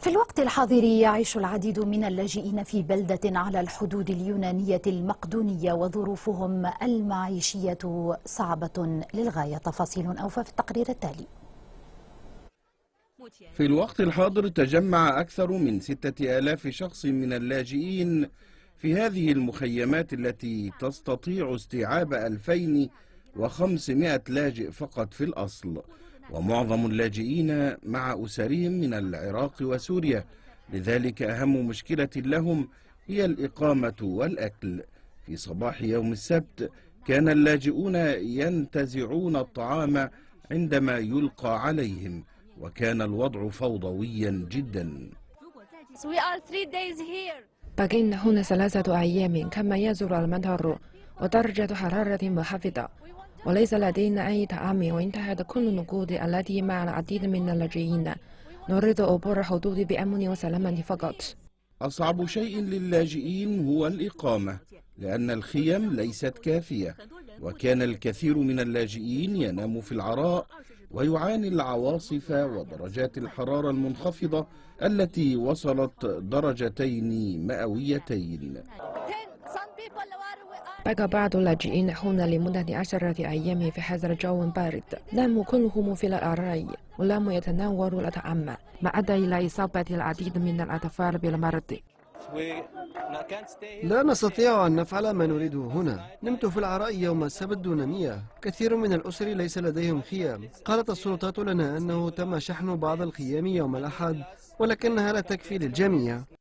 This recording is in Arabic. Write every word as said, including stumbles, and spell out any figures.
في الوقت الحاضر يعيش العديد من اللاجئين في بلدة على الحدود اليونانية المقدونية، وظروفهم المعيشية صعبة للغاية. تفاصيل أوفى في التقرير التالي. في الوقت الحاضر تجمع أكثر من ستة آلاف شخص من اللاجئين في هذه المخيمات التي تستطيع استيعاب ألفين وخمسمائة لاجئ فقط في الأصل، ومعظم اللاجئين مع أسرهم من العراق وسوريا. لذلك أهم مشكلة لهم هي الإقامة والأكل. في صباح يوم السبت كان اللاجئون ينتزعون الطعام عندما يلقى عليهم، وكان الوضع فوضويا جدا. بقينا هنا ثلاثة أيام كما يزول المطر ودرجة حرارة منخفضة، وليس لدينا أي طعام، وانتهت كل النقود التي مع العديد من اللاجئين. نريد عبور الحدود بأمن وسلامة فقط. أصعب شيء للاجئين هو الإقامة، لأن الخيم ليست كافية، وكان الكثير من اللاجئين ينام في العراء ويعاني العواصف ودرجات الحرارة المنخفضة التي وصلت درجتين مئويتين. بقى بعض اللاجئين هنا لمدة عشرة أيام في هذا الجو البارد. ناموا كلهم في الأراضي ولم يتناولوا الطعام، ما أدى إلى إصابة العديد من الأطفال بالمرض. لا نستطيع أن نفعل ما نريده هنا. نمت في العراء يوم السبت دون مياه. كثير من الأسر ليس لديهم خيام. قالت السلطات لنا أنه تم شحن بعض الخيام يوم الأحد، ولكنها لا تكفي للجميع.